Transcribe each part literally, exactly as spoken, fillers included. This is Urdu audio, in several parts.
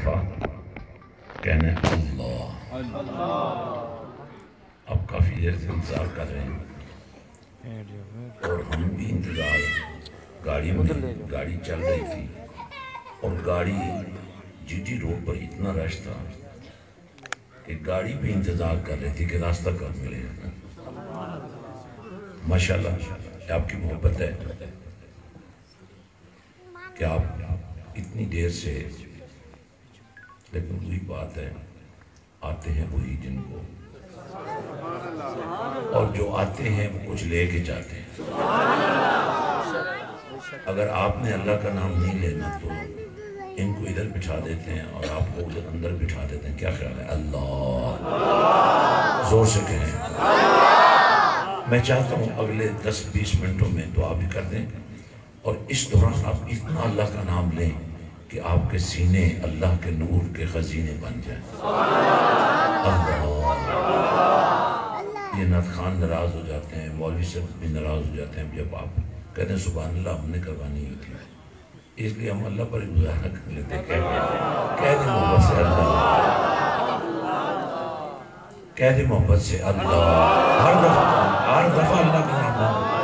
دفعہ کہنا ہے اللہ. اب کافی دیر سے انتظار کر رہے ہیں اور ہم بھی انتظار. گاڑی میں گاڑی چل رہی تھی اور گاڑی جی ٹی روڈ پر اتنا رش تھا کہ گاڑی بھی انتظار کر رہی تھی کہ راستہ کب ملے. ماشاءاللہ آپ کی محبت ہے کہ آپ اتنی دیر سے, لیکن وہی بات ہے, آتے ہیں وہی جن کو, اور جو آتے ہیں وہ کچھ لے کے جاتے ہیں. اگر آپ نے اللہ کا نام نہیں لینا تو ان کو ادھر بٹھا دیتے ہیں اور آپ کو ادھر اندر بٹھا دیتے ہیں. کیا خیال ہے؟ اللہ زور سے کہیں. میں چاہتا ہوں اگلے دس بیس منٹوں میں دعا بھی کر دیں اور اس دوران آپ اتنا اللہ کا نام لیں کہ آپ کے سینے اللہ کے نور کے خزینے بن جائیں. اللہ. یہ نعت خان ناراض ہو جاتے ہیں, مولوی صاحب بھی ناراض ہو جاتے ہیں جب آپ کہتے ہیں سبحان اللہ ہم نے کروانی ہی تھی, اس لیے ہم اللہ پر گزارا کر لیتے ہیں. کہہ دیں محبت سے اللہ, کہہ دیں محبت سے اللہ. ہر دفعہ ہر دفعہ اللہ کا نام.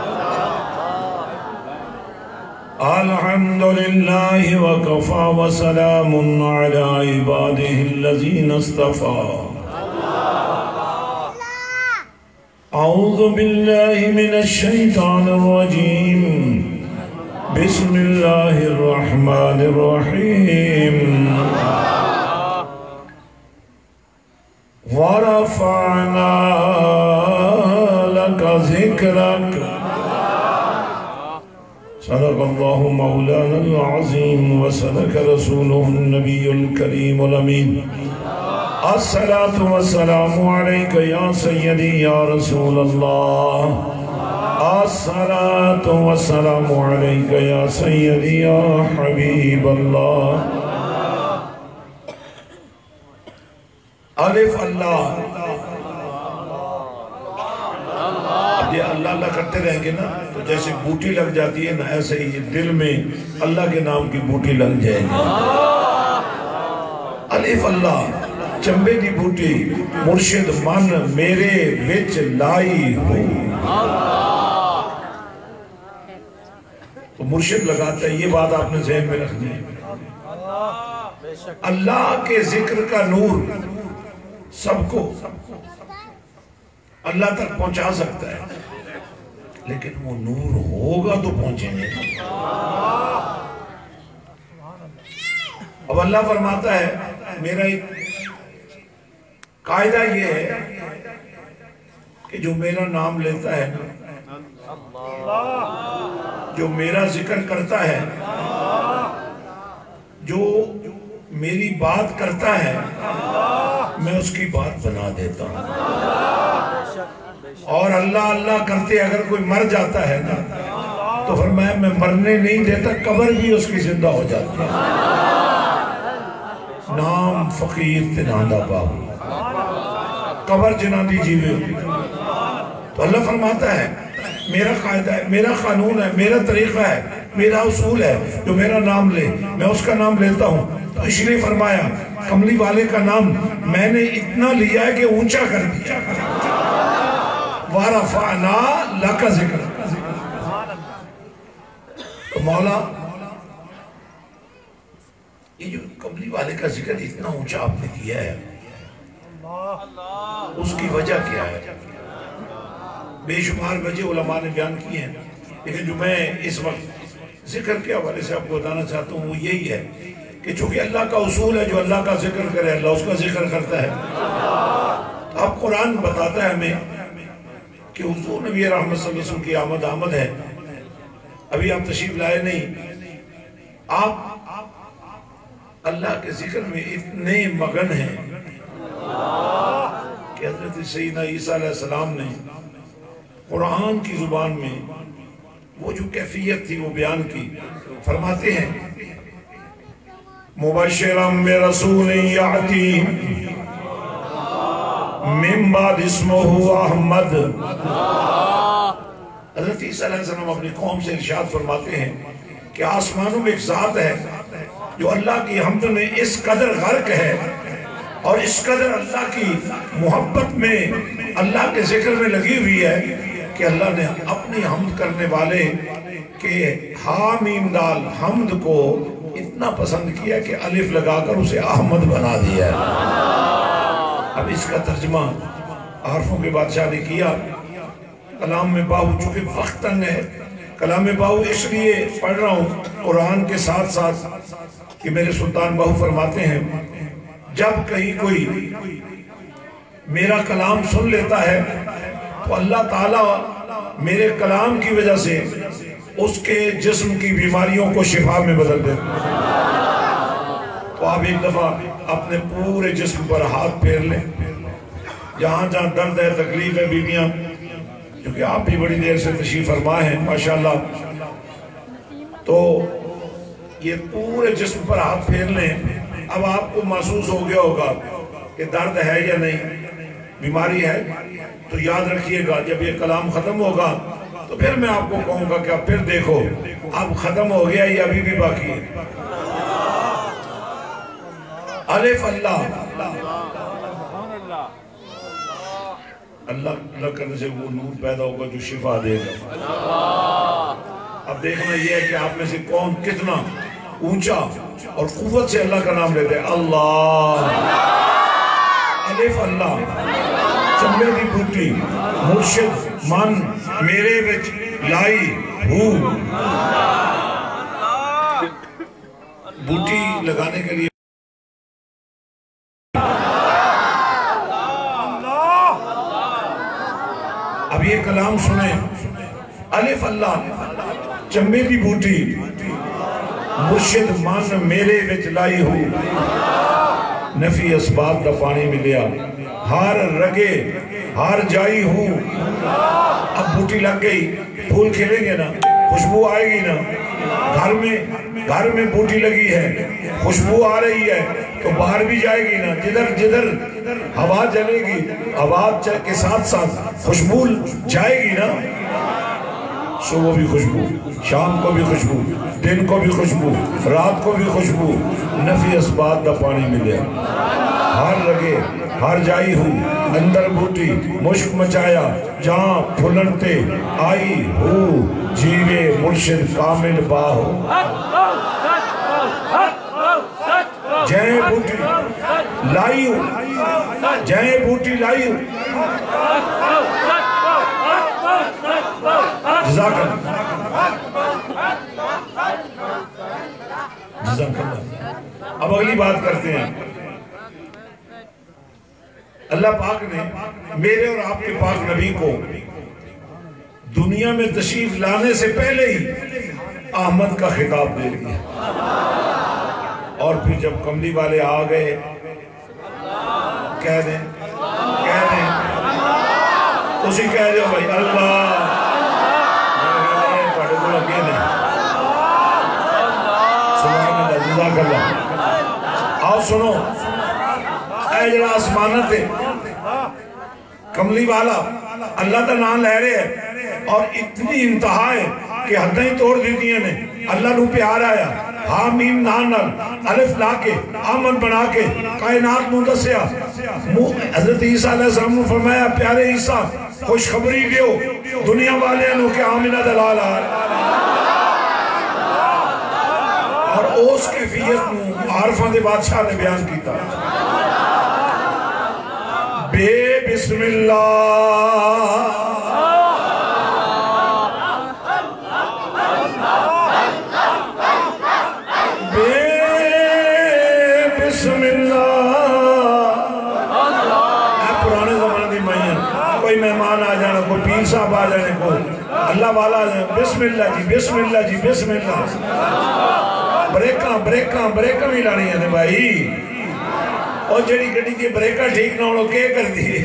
الحمد للہ وکفا وسلام علی عباده الذین اصطفى. اعوذ باللہ من الشیطان الرجیم. بسم اللہ الرحمن الرحیم. ورفعنا لك ذکرک. صدق اللہ مولانا العظیم وصدق رسولہ النبی الکریم الامین. الصلاة والسلام علیکہ یا سیدی یا رسول اللہ. الصلاة والسلام علیکہ یا سیدی یا حبیب اللہ. الف اللہ. اب یہ اللہ اللہ کرتے رہیں گے نا تو جیسے بوٹی لگ جاتی ہے نا, ایسے ہی دل میں اللہ کے نام کی بوٹی لگ جائے گی. الف اللہ. چمبے دی بوٹی مرشد من میرے وچ لائی ہو. تو مرشد لگاتا ہے, یہ بات آپ نے ذہن میں رکھنی ہے. اللہ کے ذکر کا نور سب کو اللہ تک پہنچا سکتا ہے, لیکن وہ نور ہوگا تو پہنچیں گے. اب اللہ فرماتا ہے, میرا ایک قاعدہ یہ ہے کہ جو میرا نام لیتا ہے نا, جو میرا ذکر کرتا ہے, جو میری بات کرتا ہے, میں اس کی بات بنا دیتا ہوں. اور اللہ اللہ کرتے اگر کوئی مر جاتا ہے نا تو فرمایا میں مرنے نہیں دیتا, قبر بھی اس کی زندہ ہو جاتی ہے. نام فقیر تناندہ باب, قبر جنا دی جیوے. تو اللہ فرماتا ہے میرا قاعدہ ہے, میرا قانون ہے, میرا طریقہ ہے, میرا اصول ہے. جو میرا نام لے میں اس کا نام لیتا ہوں. تو اس لیے فرمایا کملی والے کا نام میں نے اتنا لیا ہے کہ اونچا کر دیا. وَرَفَعْنَا لَكَ ذِكْرَ. تو مولا یہ جو کملی والے کا ذکر اتنا اونچا آپ نے کیا ہے, اس کی وجہ کیا ہے؟ بے شمار وجہ علماء نے بیان کی ہیں, لیکن جو میں اس وقت ذکر کے حوالے سے آپ کو بتانا چاہتا ہوں وہ یہی ہے کہ چونکہ اللہ کا اصول ہے جو اللہ کا ذکر کرے اللہ اس کا ذکر کرتا ہے. اب قرآن بتاتا ہے ہمیں کہ حضور نبی رحمت صلی اللہ علیہ وسلم کی آمد آمد ہے. ابھی آپ تشریف لائے نہیں, آپ اللہ کے ذکر میں اتنے مگن ہیں کہ حضرت سیدنا عیسیٰ علیہ السلام نے قرآن کی زبان میں وہ جو کیفیت تھی وہ بیان کی. فرماتے ہیں مبشرم برسول یعتی من بعد اسمہ احمد. حضرت عیسیٰ علیہ السلام اپنی قوم سے ارشاد فرماتے ہیں کہ آسمانوں میں ایک ذات ہے جو اللہ کی حمد میں اس قدر غرق ہے اور اس قدر اللہ کی محبت میں اللہ کے ذکر میں لگی ہوئی ہے کہ اللہ نے اپنی حمد کرنے والے کہ حامیم دال حمد کو اتنا پسند کیا کہ الف لگا کر اسے احمد بنا دیا ہے۔ اب اس کا ترجمہ عارفوں کے بادشاہ نے کیا۔ کلام میں باہو چونکہ وقت تنگ ہے، کلام میں باہو اس لیے پڑھ رہا ہوں قرآن کے ساتھ ساتھ کہ میرے سلطان باہو فرماتے ہیں جب کہیں کوئی میرا کلام سن لیتا ہے تو اللہ تعالیٰ میرے کلام کی وجہ سے اس کے جسم کی بیماریوں کو شفا میں بدل دے۔ تو آپ ایک دفعہ اپنے پورے جسم پر ہاتھ پھیر لیں، جہاں جہاں درد ہے تکلیف ہے، بیویاں کیونکہ آپ بھی بڑی دیر سے تشریف فرما ہیں ماشاءاللہ، تو یہ پورے جسم پر ہاتھ پھیر لیں۔ اب آپ کو محسوس ہو گیا ہوگا کہ درد ہے یا نہیں، بیماری ہے، تو یاد رکھیے گا جب یہ کلام ختم ہوگا تو پھر میں آپ کو کہوں گا کہ اب پھر دیکھو اب ختم ہو گیا یہ ابھی بھی باقی ہے۔ الف اللہ اللہ اللہ کرنے سے وہ نور پیدا ہوگا جو شفا دے گا۔ اب دیکھنا یہ ہے کہ آپ میں سے کون کتنا اونچا اور قوت سے اللہ کا نام لیتے ہیں۔ اللہ الف اللہ چمبے دی بوٹی مرشد من میرے وچ لائی ہو۔ بوٹی لگانے کے لیے اب یہ کلام سنیں، الف اللہ چمبے دی بوٹی مرشد من میرے وچ لائی ہو، نفی اسباب دا پانی ملیا، ہار رگے ہار جائی ہوں۔ اب بوٹی لگ گئی، پھول کھلیں گے نا، خوشبو آئے گی نا، گھر میں گھر میں بوٹی لگی ہے، خوشبو آ رہی ہے تو باہر بھی جائے گی نا، جدھر جدھر ہوا چلے گی ہوا کے ساتھ ساتھ خوشبو جائے گی نا، صبح بھی خوشبو، شام کو بھی خوشبو، دن کو بھی خوشبو، رات کو بھی خوشبو، نفی اسباب دا پانی ملے، ہر لگے ہر جائی ہوں، اندر بوٹی مشک مچایا، جہاں پھلنتے آئی ہو، جیوے مرشد کامل باہو۔ جائیں بوٹی لائی ہوں، جائیں بوٹی لائی ہوں۔ جزاک اللہ جزاک اللہ۔ اب اگلی بات کرتے ہیں۔ اللہ پاک نے میرے اور آپ کے پاک نبی کو دنیا میں تشریف لانے سے پہلے ہی احمد کا خطاب دے دیا، اور پھر جب کملی والے آ گئے کہہ دیں کہہ دیں اسی کہہ دیں بھائی اللہ پڑھے کو لگے نہیں۔ سبحان اللہ جزاک اللہ۔ آؤ سنو، اے جڑا آسمانت ہے کملی والا اللہ تا نام لے رہے ہیں اور اتنی انتہا ہے کہ حدیں ہی توڑ دیتی ہیں نے، اللہ نو پیار آیا، حامیم نانل الف لا کے آمن بنا کے کائنات نو دسیا۔ حضرت عیسیٰ علیہ السلام نے فرمایا پیارے عیسیٰ خوشخبری دیو دنیا والے نو کہ آمنہ دلال آئے، اور اس کیفیت نو عارفان دے بادشاہ نے بیان کیتا۔ بے بسم اللہ بے بسم اللہ۔ اے پرانے زمانے دی مائیں کوئی مہمان آ جانا، کوئی پیر صاحب آ جانے، کوئی اللہ والا آ جانا، بسم اللہ جی بسم اللہ جی بسم اللہ۔ بریکاں بریکاں بریکاں بھی لانی ہے بھائی، اور جڑی گڑی کی بریکہ ٹھیک نہ ہونا کیا کر دی؟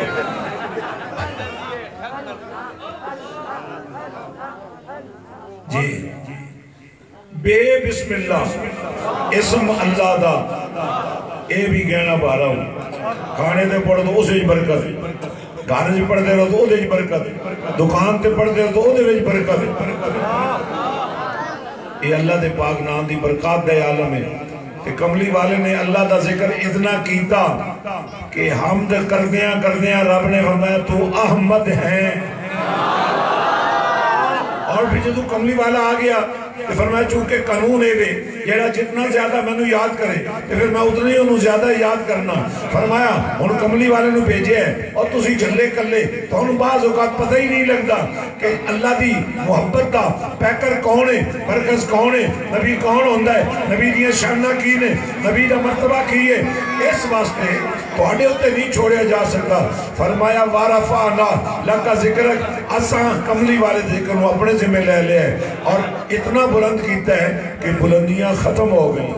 جی بے بسم اللہ اسم اللہ دا اے بھی گہنا بارا ہوں، کھانے دے پڑھ دو اسے برکت، گانے جی پڑھ دے رہو تو اسے برکت، دکان تے پڑھ دے رہو تو اسے برکت، یہ اللہ دے پاک نام دی برکات دے عالم ہے کہ کملی والے نے اللہ دا ذکر اتنا کیتا کہ حمد کردیاں کردیاں رب نے فرمایا تو احمد ہیں. اور پھر جدو کملی والا آ گیا تو فرمایا چونکہ قانون ہے بے جیڑا جتنا زیادہ میں نے یاد کرے تو پھر میں اتنی انہوں زیادہ یاد کرنا. فرمایا انہوں کملی والے نے بھیجے ہے اور تسی جھلے کر لے تو انہوں بعض اوقات پتہ ہی نہیں لگتا کہ اللہ دی محبت دا پیکر کون ہے، مرکز کون ہے، نبی کون ہوندہ ہے، نبی دیاں شانہ کی نے، نبی دا مرتبہ کی ہے. اس واسطے توڑے ہوتے نہیں چھوڑیا جا سکتا. فرمایا وارفعنا لکا ذکرک اساں کملی والے ذکر وہ اپنے ذمہ لے لے ہے اور اتنا بلند کیتا ہے کہ بلندیاں ختم ہو گئی.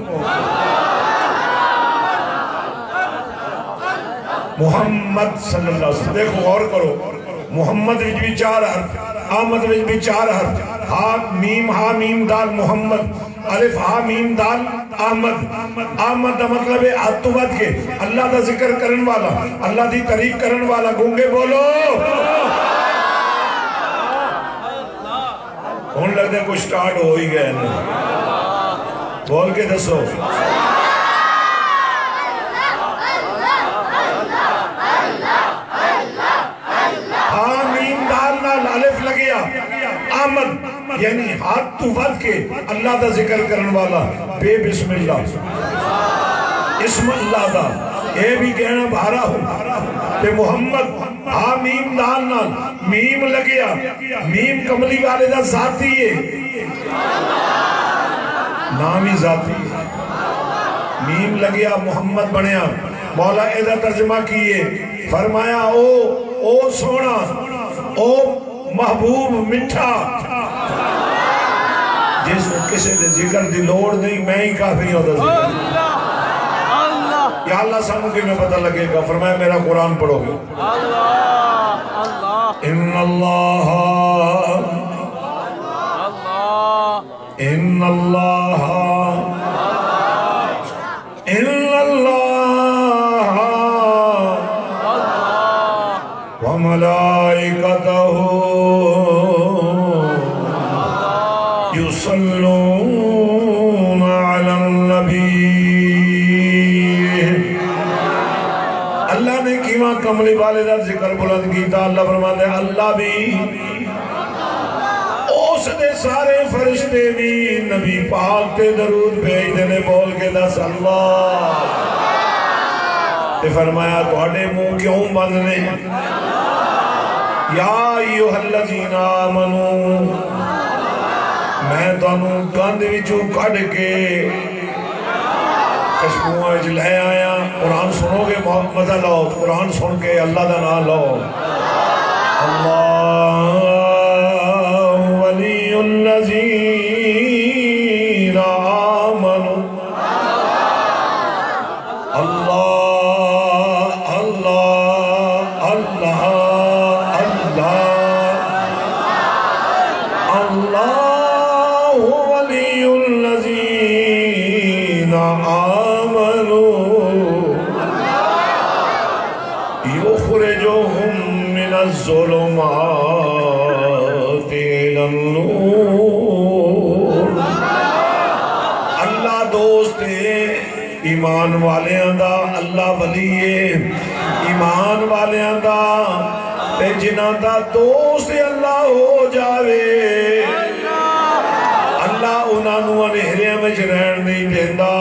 محمد صلی اللہ علیہ وسلم دیکھو غور کرو، محمد وچ بھی چار حرف، آمد وچ بھی چار حرف، ہا میم ہا میم دال محمد، الف ہا میم دال آمد. آمد دا مطلب ہے آتوبت کے اللہ دا ذکر کرن والا، اللہ دی تعریف کرن والا. گونگے بولو کون لگ دے کوئی سٹارٹ ہو ہی گئے بول کے دسو. آمین دال نال الف لگیا آمد یعنی ہاتھ تو ود کے اللہ دا ذکر کرن والا بے بسم اللہ اسم اللہ دا اے بھی کہنا بھارا ہوں کہ محمد آمین دال نال میم لگیا میم کملی والے دا ذاتی ہے نامی ذاتی میم لگیا محمد بنیا. مولا ایدہ ترجمہ کیے فرمایا او او سونا او محبوب مٹھا جس کسی دے ذکر دی لوڑ نہیں میں ہی کافی ہوتا ذکر. یا اللہ ساموں کی میں پتہ لگے گا. فرمایا میرا قرآن پڑھو گے. ان اللہ ان اللہ ان اللہ وملائکتہ یصلون علی النبی. اللہ نے کیمہ کملی والدہ ذکر بلند کیتا. اللہ فرماتا ہے اللہ بھی اس دے سارے فرشتے بھی نبی پاک تے درود بھیج دینے بول کے دس اللہ. تے فرمایا توڑے منہ کیوں بندنے یا ایوہ الذین آمنو میں تانوں گند وچوں کڑ کے خشبوئیں اج لے آیا. قرآن سنو گے مزہ لاؤ قرآن سن کے اللہ دا نام لاؤ. اللہ ولی الذین آمنوا اللہ اللہ اللہ اللہ اللہ ولی الذین آمنوا یخرجهم من الظلمات إلى النور. اللہ دوست ہے ایمان والیاں دا اللہ ولی ہے ایمان والیاں دا تے جنہاں دا دوست اللہ ہو جاوے اللہ انہاں نو انہیریاں وچ رہن نہیں دیندا.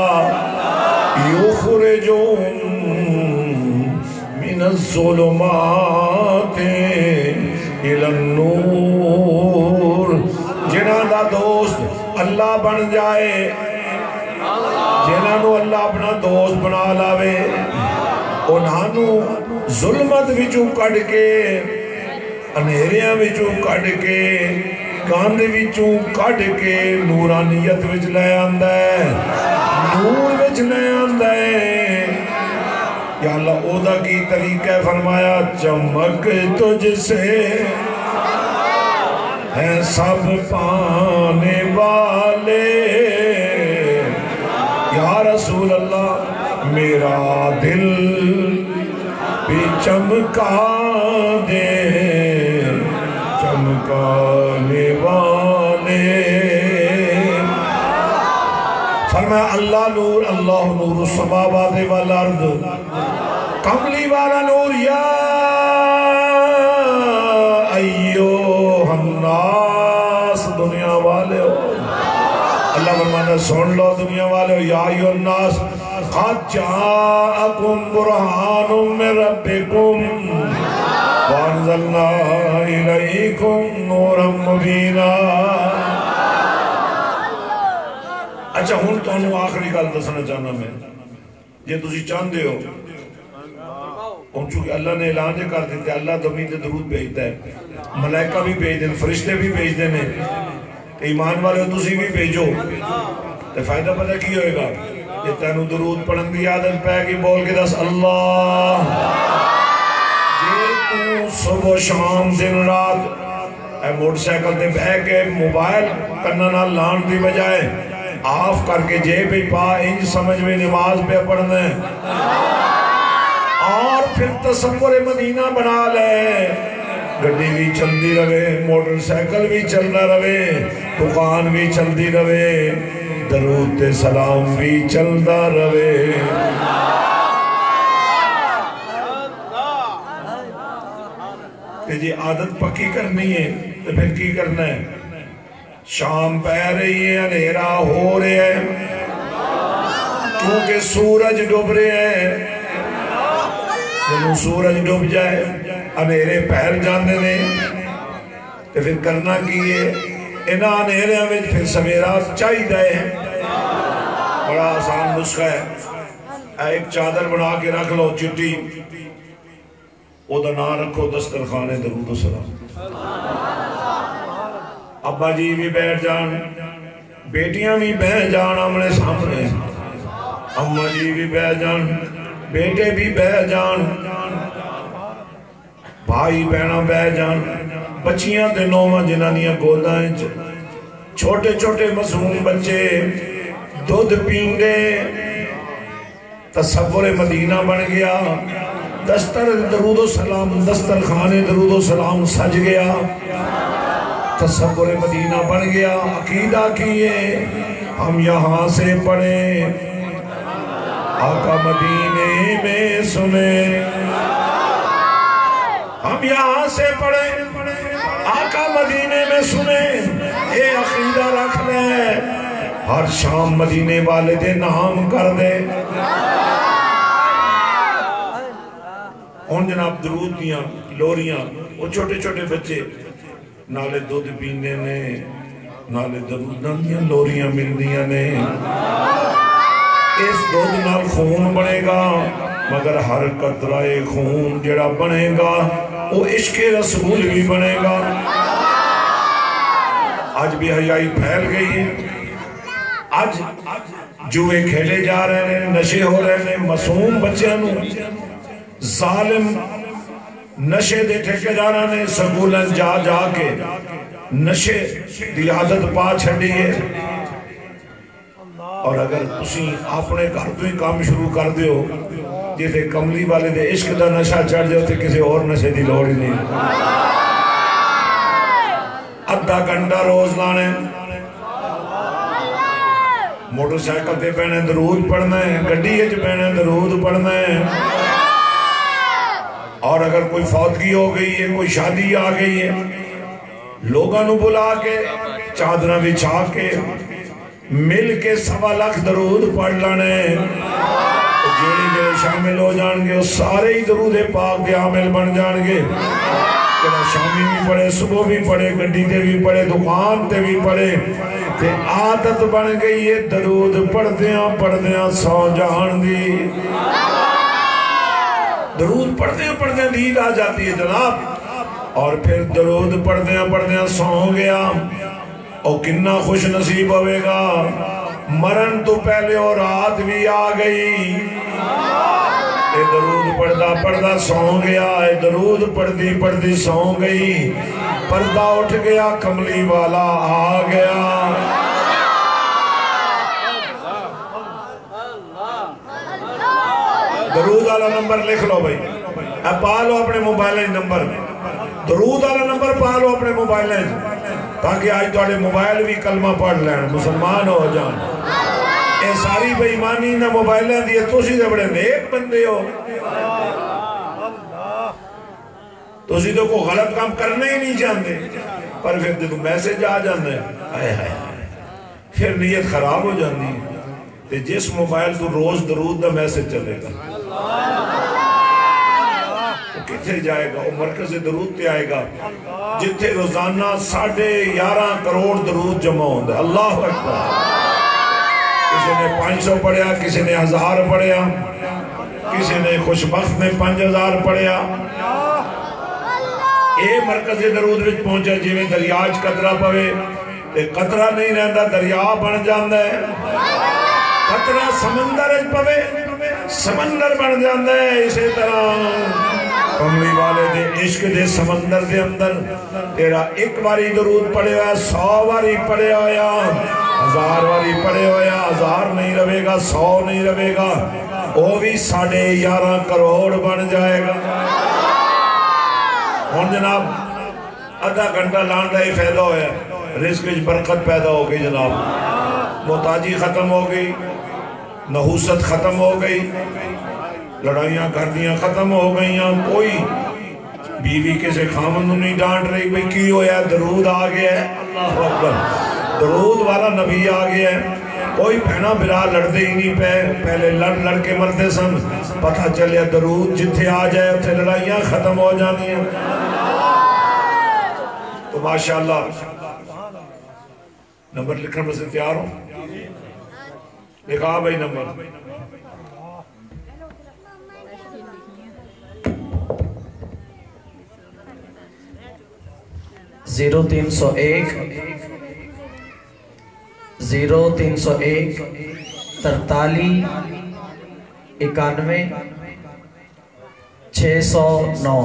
یخرجهم من الظلمات إلى النور. جنہاں دا دوست اللہ بن جائے جنہاں نو اللہ اپنا دوست بنا لاوے انہاں نو ظلمت وچوں کڑ کے انہیریاں وچوں کڑ کے کاند وچوں کڑ کے نورانیت وچ لے آندہ ہے نور وچ لے آندہ ہے. یا اللہ عودہ کی طریقہ فرمایا چمک تجھ سے ہیں سب پانے والے. یا رسول اللہ میرا دل بھی چمکا دے چمکانے والے فرمایا اللہ نور اللہ نور السماوات والارض، کملی والا نور یا ایوہ الناس دنیا والے ہو، اللہ فرمانا سن لو دنیا والے ہو، یا ایوہ الناس قد جاءکم برہان من ربکم وانزلنا الیکم نورا مبینا۔ اچھا ہوں تو انہوں آخری گل دسنا چاہنا میں، یہ تسی چاہندے ہو ہوں چونکہ اللہ نے اعلان کر دیتے اللہ زمین سے درود بھیجتا ہے، ملائکہ بھی بھیج دیں، فرشتے بھی بھیج دیں، ایمان والے ہو تسی بھی بھیجو، تو فائدہ پتہ کی ہوئے گا؟ یہ تینوں درود پڑھن دی عادت پہ کی بول کے دس اللہ، یہ تو صبح و شام دن رات اے موٹر سائیکل تے بہ کے موبائل کننا لان دی بجائے آف کر کے جے پہ پا انج سمجھ میں نماز پہ پڑھنا ہے، اور پھر تصور مدینہ بنا لے، گڈی بھی چل دی رہے، موٹر سائیکل بھی چلنا رہے، دکان بھی چل دی رہے، درود تے سلام بھی چلدا رہے۔ کہ جی عادت پکی کرنی ہے تو پھر کی کرنا ہے؟ شام پہ رہی ہے، اندھیرا ہو رہے ہے، کیونکہ سورج ڈوب رہے ہیں، جب سورج ڈوب جائے اندھیرے پھیل جاندے نے، تو پھر کرنا کی ہے؟ انہاں اندھیرے میں پھر سویرا چاہی دائے ہیں، بڑا آسان نسخہ ہے، ایک چادر بنا کے رکھ لو چٹی، او دا نہ رکھو دسترخوان درود و سلام، ابا جی بھی بیٹھ جان، بیٹیاں بھی بیٹھ جان ہمارے سامنے، اماں جی بھی بیٹھ جان، بیٹے بھی بیٹھ جان، بھائی بہناں بیٹھ جان، بچیاں تے نوواں جنانیاں گوداں، چھوٹے چھوٹے معصوم بچے دودھ پیندے، تصور مدینہ بن گیا، دستر درود و سلام دسترخوان درود و سلام سج گیا، تصور مدینہ بن گیا۔ عقیدہ کیے ہم یہاں سے پڑھیں آقا مدینے میں سنیں، ہم یہاں سے پڑھیں آقا مدینے میں سنیں، اے عقیدہ رکھ لیں ہر شام مدینے والے دے نام کر دے۔ ان جناب درود دیاں لوریاں وہ چھوٹے چھوٹے بچے نالے دودھ پینے نے، نالے درود دیاں لوریاں مل دیاں نے، اس دودھ نال خون بنے گا، مگر ہر قطرہ خون جڑا بنے گا وہ عشق رسول بھی بنے گا۔ آج بھی حیائی پھیل گئی ہے، آج جوے کھیلے جا رہے ہیں، نشے ہو رہے ہیں، معصوم بچیاں نو ظالم نشے دے ٹھیکیداراں نے سکولن جا جا کے نشے دی عادت پا چھڑی ہے، اور اگر تسی اپنے گھر تو ہی کام شروع کر دیو جیسے کملی والے دے عشق دا نشہ چڑھ جاؤ تے کسی اور نشے دی لوڑ ہی نہیں، ادھا گھنٹہ روز لانے، موٹر سائیکل تے پہنے درود پڑھنا ہے، گڈی اچ پہنے درود پڑھنا ہے، اور اگر کوئی فوتگی ہو گئی ہے، کوئی شادی آ گئی ہے، لوگاں نو بلا کے چادرہ بچھا کے مل کے سوا لاکھ درود پڑھ لانے، جیڑے جیڑے شامل ہو جان گے سارے ہی درود پاک دے عامل بن جان گے، شامی بھی پڑھے، صبح بھی پڑھے، گڈی تے بھی پڑھے، دکان تے بھی پڑھے، تے عادت بن گئی ہے درود پڑھ دیاں پڑھ دیاں سو جان دی، درود پڑھ دیاں پڑھ دیاں نیند آ جاتی ہے جناب، اور پھر درود پڑھ دیاں پڑھ دیاں سو گیا، اور کنا خوش نصیب ہوئے گا، مرن تو پہلے اور رات بھی آ گئی، اے درود پڑھدا پڑھدا سو گیا، اے درود پڑھدی پڑھدی سو گئی، پردہ اٹھ گیا کملی والا آ گیا۔ درود والا نمبر لکھ لو بھائی، اب پا لو اپنے موبائل نمبر، درود والا نمبر پا لو اپنے موبائل، تاکہ آج توڑے موبائل بھی کلمہ پڑھ لیں، مسلمان ہو جان۔ اے ساری بے ایمانی نہ موبائلہ دیئے تو سی دے بڑے نیک بندے ہو تو سی تو کو غلط کام کرنا ہی نہیں چاہتے پر پھر دے تو میسیج آ جاندے آئے آئے پھر نیت خراب ہو جاندی ہے تے جس موبائل تو روز درود دا میسیج چلے گا وہ کتھے جائے گا وہ مرکز درود تے آئے گا جتھے روزانہ ساڑھے یارہ کروڑ درود جمع ہوندے اللہ اکبر کسی نے پانچ سو پڑھیا کسی نے ہزار پڑھیا کسی نے خوشبخت نے پانچ ہزار پڑھیا اے مرکز درود وچ پہنچا جی میں دریاج قطرہ پوے تے قطرہ نہیں رہندا دریا بن جاندہ ہے قطرہ سمندر پوے سمندر بن جاندہ ہے اسی طرح کملی والے دے عشق دے سمندر دے اندر تیرا ایک باری درود پڑے ہویا سو باری پڑے ہویا ہزار باری پڑے ہویا ہزار نہیں روے گا سو نہیں روے گا وہ بھی ساڑھے یارہ کروڑ بن جائے گا اور جناب ادھا گھنٹہ لانڈا ہی فیدہ ہویا رزق وچ برکت پیدا ہو گئی جناب محتاجی ختم ہو گئی نحوست ختم ہو گئی لڑائیاں کردیاں ختم ہو گئیاں کوئی بیوی کسے خامن نہیں ڈانٹ رہی بھئی کی ہویا درود آ گیا ہے اللہ اکبر درود والا نبی آ گیا ہے کوئی پہنا برا لڑتے ہی نہیں پہ پہلے لڑ لڑ کے مرتے سن پتہ چلیا درود جتھے آ جائے اتھے لڑائیاں ختم ہو جانی ہیں تو ماشاءاللہ نمبر لکھنے میں سے تیار ہوں لکھا بھائی نمبر زیرو تین سو ایک زیرو تین سو ایک ترتالی اکانوے چھ سو نو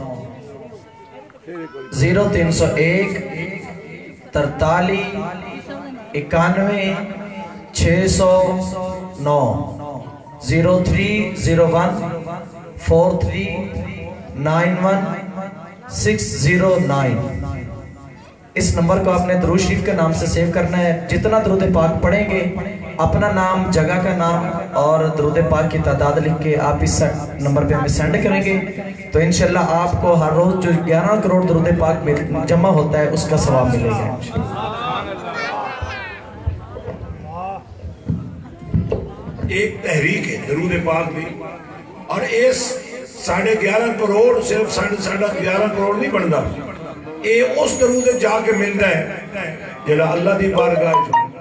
زیرو تین سو ایک ترتالی اکانوے چھ سو نو zero three zero one four three nine one six zero nine اس نمبر کو آپ نے درود شریف کے نام سے سیو کرنا ہے جتنا درود پاک پڑھیں گے اپنا نام جگہ کا نام اور درود پاک کی تعداد لکھ کے آپ اس نمبر پہ ہمیں سینڈ کریں گے تو انشاءاللہ آپ کو ہر روز جو گیارہ کروڑ درود پاک جمع ہوتا ہے اس کا ثواب ملے گا ایک تحریک ہے درود پاک بھی اور اس ساڑھے گیارہ کروڑ صرف ساڑھے گیارہ کروڑ نہیں بنتا اے اس درود جا کے ملتا ہے جڑا اللہ دی بارگاہ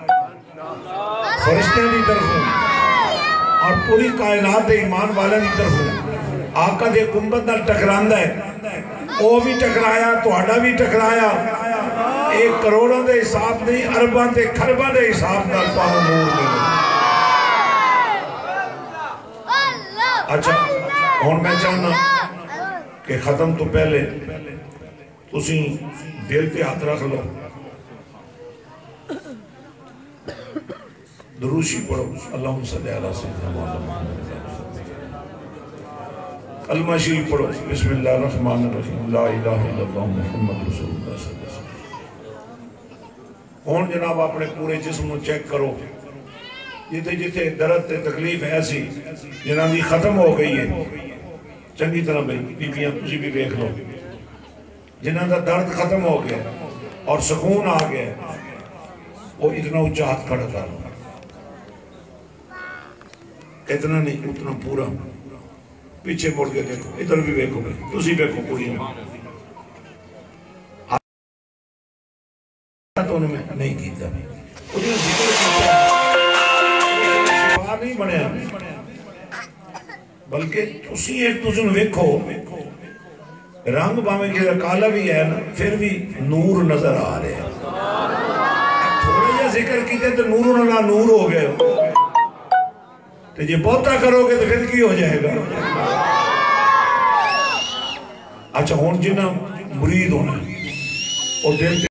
فرشتوں دی طرفوں اور پوری کائنات ایمان والے دی طرفوں آقا دے گنبد نال ٹکراندا ہے او بھی ٹکرایا تہاڈا بھی ٹکرایا ایک کروڑوں دے حساب نہیں ارباں تے کھرباں دے حساب نال پاؤں نور ملے اچھا ہن میں چاہنا کہ ختم تو پہلے تسی دل پہ ہاتھ رکھ لو دروشی پڑھو اللہم صلی اللہ سیدنا محمد کلمہ شریف پڑھو بسم اللہ الرحمن الرحیم لا الہ الا اللہ محمد رسول اللہ صلی اللہ علیہ وسلم کون جناب اپنے پورے جسم کو چیک کرو جتے جتے درد تے تکلیف ایسی جناب دی ختم ہو گئی ہے چنگی طرح بھئی بیبیاں تسی بھی دیکھ لو جنہاں دا درد ختم ہو گیا اور سکون آ گیا وہ اتنا اچھا ہاتھ کھڑا کر اتنا نہیں اتنا پورا پیچھے مڑ کے دیکھو ادھر بھی دیکھو گے تسی دیکھو پوری تو انہوں میں نہیں کیتا انہوں ذکر کیتا شفا نہیں بنیا بلکہ تسی ایک تسی دیکھو رنگ باویں کے کالا بھی ہے نا پھر بھی نور نظر آ رہے ہیں تھوڑا جا ذکر کیتے تو نور نہ نور ہو گئے تو یہ بہتا کرو گے تو پھر کی ہو جائے گا اچھا ہون جنہ مرید ہونا اور دل